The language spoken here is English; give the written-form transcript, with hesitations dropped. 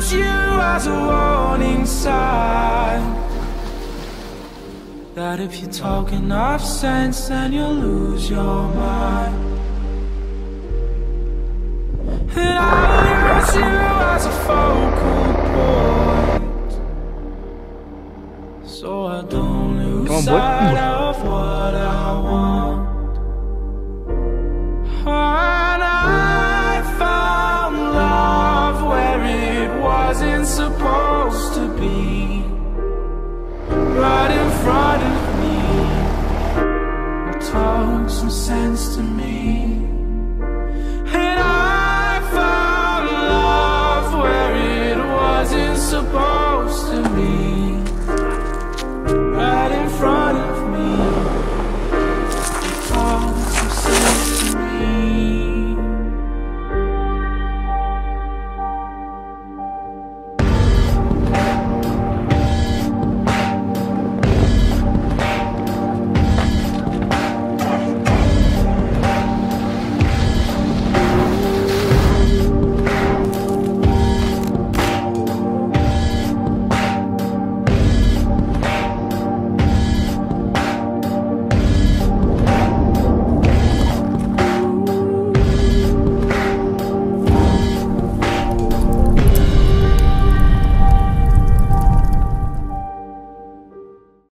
use you as a warning sign, that if you talk enough sense then you'll lose your mind. And I'll use you as a focal point, so I don't lose sight of what I want. And I found love where it wasn't supposed to be, right in front of me. It talked some sense to me. And I found love where it wasn't supposed